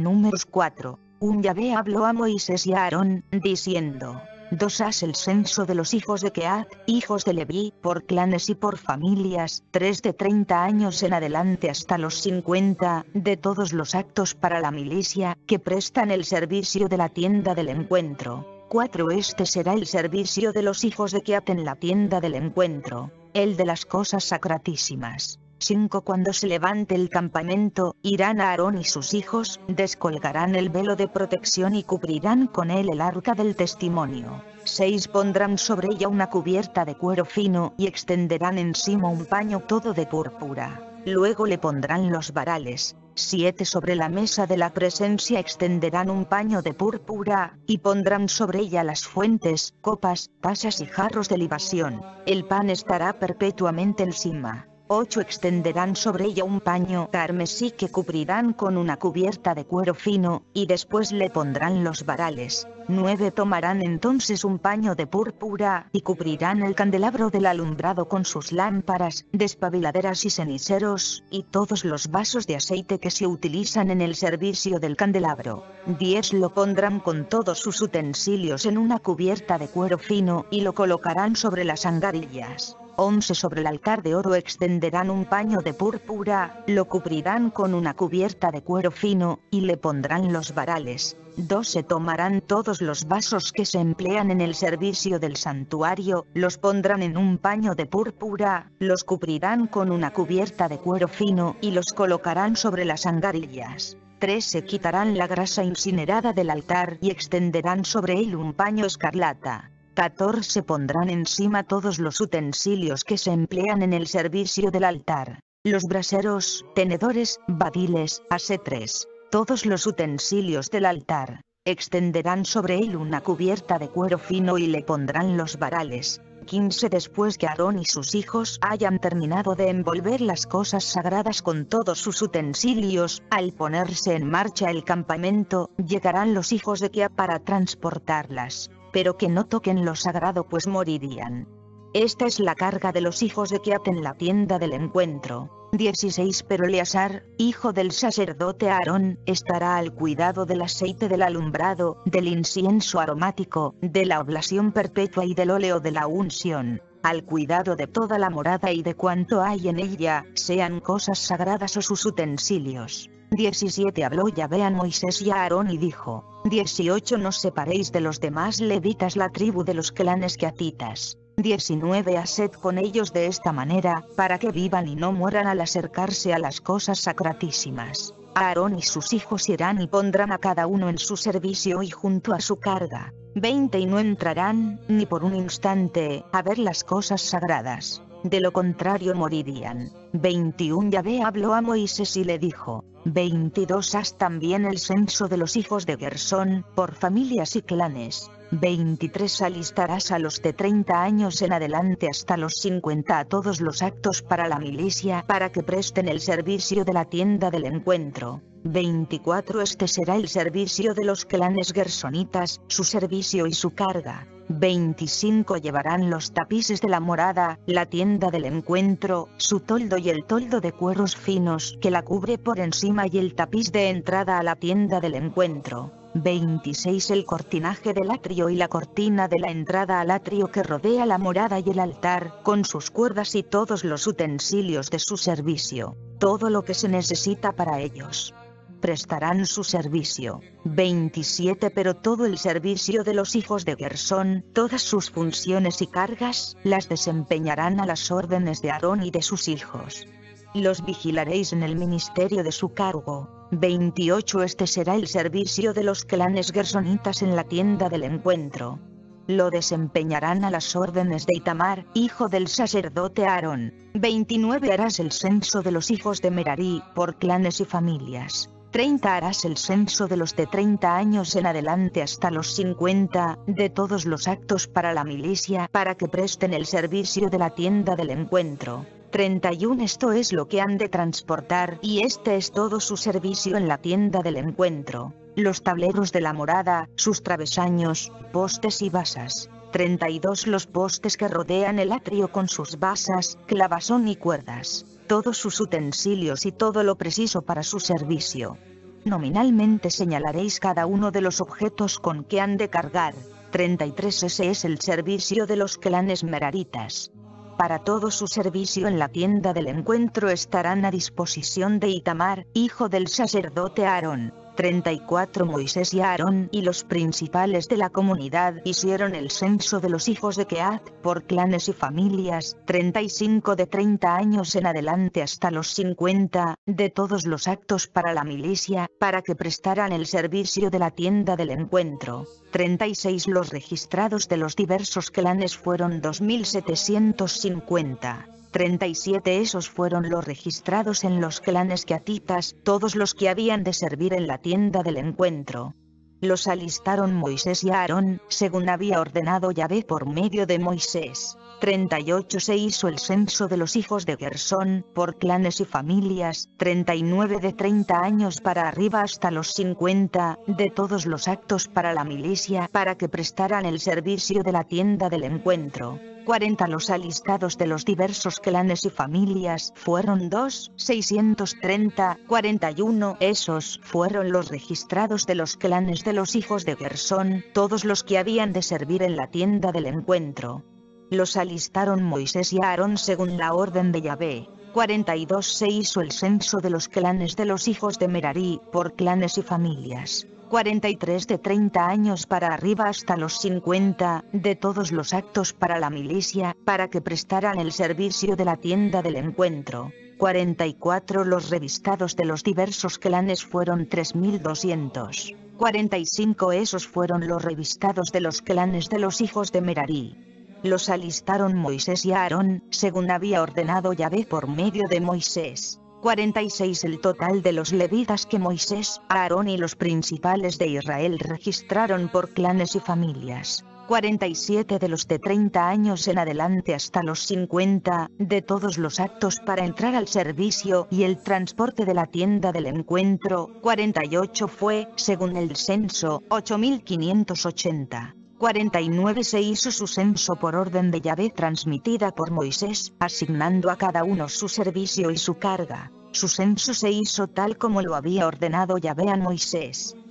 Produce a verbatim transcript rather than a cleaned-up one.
Números cuatro. Un Yahvé habló a Moisés y a Aarón, diciendo: dos haz el censo de los hijos de Kehat, hijos de Leví, por clanes y por familias, tres de treinta años en adelante hasta los cincuenta, de todos los actos para la milicia, que prestan el servicio de la tienda del encuentro. cuatro Este será el servicio de los hijos de Kehat en la tienda del encuentro, el de las cosas sacratísimas. cinco Cuando se levante el campamento, irán a Aarón y sus hijos, descolgarán el velo de protección y cubrirán con él el arca del testimonio. seis Pondrán sobre ella una cubierta de cuero fino y extenderán encima un paño todo de púrpura. Luego le pondrán los varales. siete Sobre la mesa de la presencia extenderán un paño de púrpura, y pondrán sobre ella las fuentes, copas, tasas y jarros de libación. El pan estará perpetuamente encima. ocho Extenderán sobre ella un paño carmesí que cubrirán con una cubierta de cuero fino, y después le pondrán los varales. nueve Tomarán entonces un paño de púrpura, y cubrirán el candelabro del alumbrado con sus lámparas, despabiladeras y ceniceros, y todos los vasos de aceite que se utilizan en el servicio del candelabro. diez Lo pondrán con todos sus utensilios en una cubierta de cuero fino, y lo colocarán sobre las angarillas. once Sobre el altar de oro extenderán un paño de púrpura, lo cubrirán con una cubierta de cuero fino, y le pondrán los varales. doce Tomarán todos los vasos que se emplean en el servicio del santuario, los pondrán en un paño de púrpura, los cubrirán con una cubierta de cuero fino, y los colocarán sobre las angarillas. trece Quitarán la grasa incinerada del altar y extenderán sobre él un paño escarlata. catorce Pondrán encima todos los utensilios que se emplean en el servicio del altar: los braseros, tenedores, badiles, acetres, todos los utensilios del altar. Extenderán sobre él una cubierta de cuero fino y le pondrán los varales. quince Después que Aarón y sus hijos hayan terminado de envolver las cosas sagradas con todos sus utensilios, al ponerse en marcha el campamento, llegarán los hijos de Kehat para transportarlas, pero que no toquen lo sagrado pues morirían. Esta es la carga de los hijos de Kehat en la tienda del encuentro. dieciséis Pero Eleazar, hijo del sacerdote Aarón, estará al cuidado del aceite del alumbrado, del incienso aromático, de la oblación perpetua y del óleo de la unción, al cuidado de toda la morada y de cuanto hay en ella, sean cosas sagradas o sus utensilios. diecisiete Habló Yahvé a Moisés y a Aarón y dijo: dieciocho No separéis de los demás levitas la tribu de los clanes keatitas. diecinueve Haced con ellos de esta manera, para que vivan y no mueran al acercarse a las cosas sacratísimas. Aarón y sus hijos irán y pondrán a cada uno en su servicio y junto a su carga. veinte Y no entrarán, ni por un instante, a ver las cosas sagradas. De lo contrario morirían. veintiuno Yahvé habló a Moisés y le dijo: veintidós Haz también el censo de los hijos de Gersón, por familias y clanes. veintitrés Alistarás a los de treinta años en adelante hasta los cincuenta a todos los actos para la milicia, para que presten el servicio de la tienda del encuentro. veinticuatro Este será el servicio de los clanes gersonitas, su servicio y su carga. veinticinco Llevarán los tapices de la morada, la tienda del encuentro, su toldo y el toldo de cueros finos que la cubre por encima y el tapiz de entrada a la tienda del encuentro. veintiséis El cortinaje del atrio y la cortina de la entrada al atrio que rodea la morada y el altar, con sus cuerdas y todos los utensilios de su servicio, todo lo que se necesita para ellos. Prestarán su servicio. veintisiete Pero todo el servicio de los hijos de Gersón, todas sus funciones y cargas, las desempeñarán a las órdenes de Aarón y de sus hijos. Los vigilaréis en el ministerio de su cargo. veintiocho Este será el servicio de los clanes gersonitas en la tienda del encuentro. Lo desempeñarán a las órdenes de Itamar, hijo del sacerdote Aarón. veintinueve Harás el censo de los hijos de Merarí, por clanes y familias. treinta Harás el censo de los de treinta años en adelante hasta los cincuenta, de todos los actos para la milicia, para que presten el servicio de la tienda del encuentro. treinta y uno Esto es lo que han de transportar, y este es todo su servicio en la tienda del encuentro: los tableros de la morada, sus travesaños, postes y basas. treinta y dos Los postes que rodean el atrio con sus basas, clavazón y cuerdas, todos sus utensilios y todo lo preciso para su servicio. Nominalmente señalaréis cada uno de los objetos con que han de cargar. treinta y tres Ese es el servicio de los clanes meraritas. Para todo su servicio en la tienda del encuentro estarán a disposición de Itamar, hijo del sacerdote Aarón. treinta y cuatro Moisés y Aarón y los principales de la comunidad hicieron el censo de los hijos de Kehat, por clanes y familias, treinta y cinco de treinta años en adelante hasta los cincuenta, de todos los actos para la milicia, para que prestaran el servicio de la tienda del encuentro. treinta y seis Los registrados de los diversos clanes fueron dos mil setecientos cincuenta. treinta y siete Esos fueron los registrados en los clanes quehatitas, todos los que habían de servir en la tienda del encuentro. Los alistaron Moisés y Aarón, según había ordenado Yahvé por medio de Moisés. treinta y ocho Se hizo el censo de los hijos de Gersón, por clanes y familias, treinta y nueve de treinta años para arriba hasta los cincuenta, de todos los actos para la milicia, para que prestaran el servicio de la tienda del encuentro. cuarenta Los alistados de los diversos clanes y familias fueron dos mil seiscientos treinta, cuarenta y uno Esos fueron los registrados de los clanes de los hijos de Gersón, todos los que habían de servir en la tienda del encuentro. Los alistaron Moisés y Aarón según la orden de Yahvé. cuarenta y dos Se hizo el censo de los clanes de los hijos de Merarí, por clanes y familias. cuarenta y tres de treinta años para arriba hasta los cincuenta, de todos los actos para la milicia, para que prestaran el servicio de la tienda del encuentro. cuarenta y cuatro Los revistados de los diversos clanes fueron tres mil doscientos. cuarenta y cinco Esos fueron los revistados de los clanes de los hijos de Merarí. Los alistaron Moisés y Aarón, según había ordenado Yahvé por medio de Moisés. cuarenta y seis El total de los levitas que Moisés, Aarón y los principales de Israel registraron por clanes y familias. cuarenta y siete De los de treinta años en adelante hasta los cincuenta, de todos los actos para entrar al servicio y el transporte de la tienda del encuentro. cuarenta y ocho Fue, según el censo, ocho mil quinientos ochenta. cuarenta y nueve Se hizo su censo por orden de Yahvé transmitida por Moisés, asignando a cada uno su servicio y su carga. Su censo se hizo tal como lo había ordenado Yahvé a Moisés.